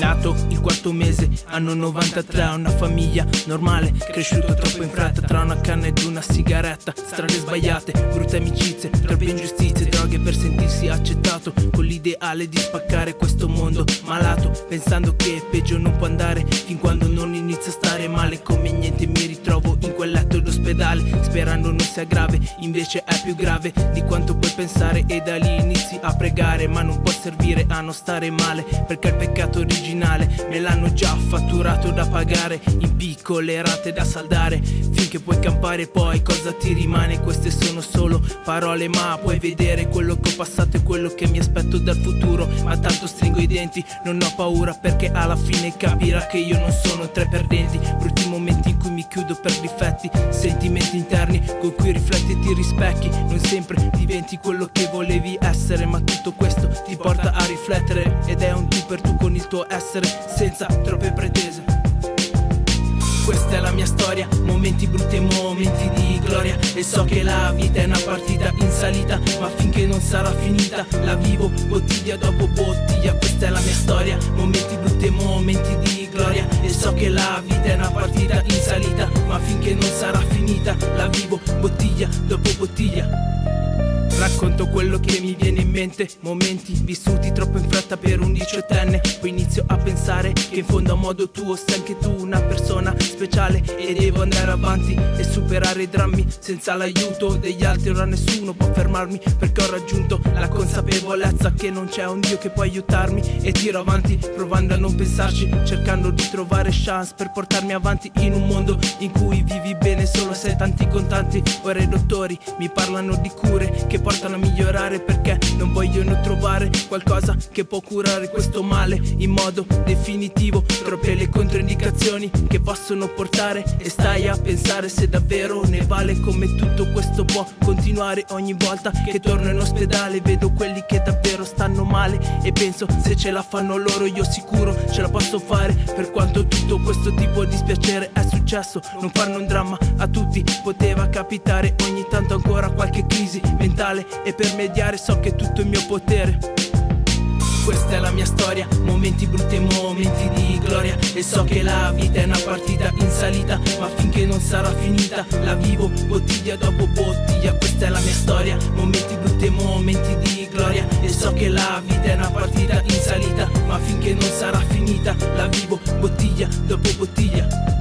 Nato il quarto mese, anno 93, una famiglia normale, cresciuto troppo in fretta, tra una canna ed una sigaretta, strade sbagliate, brutte amicizie, troppe ingiustizie, droghe per sentirsi accettato, con l'ideale di spaccare questo mondo malato, pensando che peggio non può andare, fin quando non inizia a stare male, come niente mi ritrovo in quel letto d'ospedale, sperando non sia grave, invece è più grave di quanto puoi pensare, e da lì inizi a pregare, ma non può servire a non stare male, perché il peccato originale me l'hanno già fatturato da pagare, in piccole rate da saldare, finché puoi campare. Poi cosa ti rimane? Queste sono solo parole, ma puoi vedere quello che ho passato e quello che mi aspetto dal futuro, ma tanto stringo i denti, non ho paura, perché alla fine capirà che io non sono tre perdenti. Brutti momenti in cui mi chiudo per difetti, sentimenti interni con cui rifletti e ti rispecchi, non sempre diventi quello che volevi essere, ma tutto questo ti porta a riflettere, ed è un tu per tu con il tuo essere, senza troppe pretese. Questa è la mia storia, momenti brutti e momenti di gloria, e so che la vita è una partita in salita, ma finché non sarà finita la vivo bottiglia dopo bottiglia. Questa è la mia storia, momenti brutti e momenti di gloria, e so che la vita è una partita in salita, ma finché non sarà finita la vivo bottiglia dopo bottiglia. Racconto quello che mi viene in mente, momenti vissuti troppo in fretta per un diciottenne, poi inizio a pensare che in fondo a modo tuo sei anche tu una persona speciale, e devo andare avanti e superare i drammi, senza l'aiuto degli altri ora nessuno può fermarmi, perché ho raggiunto la consapevolezza che non c'è un Dio che può aiutarmi, e tiro avanti provando a non pensarci, cercando di trovare chance per portarmi avanti in un mondo in cui vivi bene solo se hai tanti contanti. Ora i dottori mi parlano di cure che portano a migliorare, perché non vogliono trovare qualcosa che può curare questo male in modo definitivo. Troppe le controindicazioni che possono portare, e stai a pensare se davvero ne vale, come tutto questo può continuare. Ogni volta che torno in ospedale vedo quelli che davvero stanno male, e penso se ce la fanno loro io sicuro ce la posso fare. Per quanto tutto questo tipo di dispiacere è successo, non farne un dramma, a tutti poteva capitare, ogni tanto ancora qualche crisi mentale, e per mediare so che tutto è in mio potere. Questa è la mia storia, momenti brutti e momenti di gloria, e so che la vita è una partita in salita, ma finché non sarà finita la vivo bottiglia dopo bottiglia. Questa è la mia storia, momenti brutti e momenti di gloria, e so che la vita è una partita in salita, ma finché non sarà finita la vivo bottiglia dopo bottiglia.